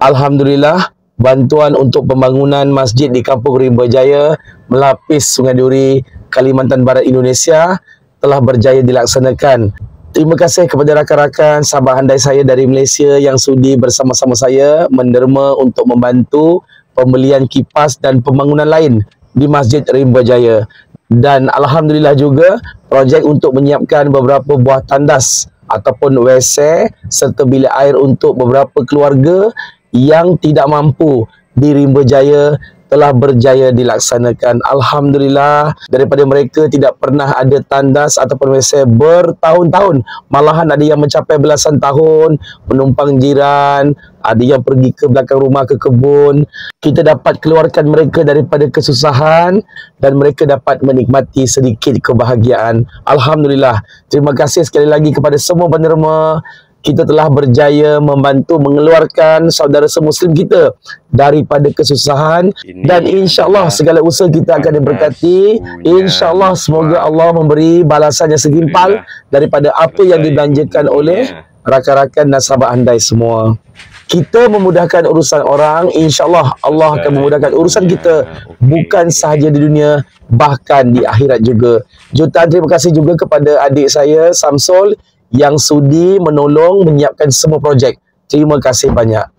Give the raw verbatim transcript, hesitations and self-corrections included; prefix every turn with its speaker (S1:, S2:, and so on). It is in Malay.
S1: Alhamdulillah, bantuan untuk pembangunan masjid di Kampung Rimba Jaya, melapis Sungai Duri, Kalimantan Barat, Indonesia telah berjaya dilaksanakan. Terima kasih kepada rakan-rakan sahabat handai saya dari Malaysia yang sudi bersama-sama saya menderma untuk membantu pembelian kipas dan pembangunan lain di Masjid Rimba Jaya. Dan Alhamdulillah juga projek untuk menyiapkan beberapa buah tandas ataupun W C serta bilik air untuk beberapa keluarga yang tidak mampu di Rimba Jaya telah berjaya dilaksanakan. Alhamdulillah, daripada mereka tidak pernah ada tandas ataupun W C bertahun-tahun, malahan ada yang mencapai belasan tahun, menumpang jiran, ada yang pergi ke belakang rumah, ke kebun. Kita dapat keluarkan mereka daripada kesusahan dan mereka dapat menikmati sedikit kebahagiaan. Alhamdulillah. Terima kasih sekali lagi kepada semua penerima. Kita telah berjaya membantu mengeluarkan saudara semuslim kita daripada kesusahan. Ini dan insya-Allah segala usaha kita akan diberkati. Insya-Allah semoga Allah memberi balasan yang setimpal daripada apa yang dibelanjakan oleh rakan-rakan dan sahabat handai semua. Kita memudahkan urusan orang, insya-Allah Allah akan memudahkan urusan kita, bukan sahaja di dunia, bahkan di akhirat juga. Jutaan terima kasih juga kepada adik saya Samsul yang sudi menolong menyiapkan semua projek. Terima kasih banyak.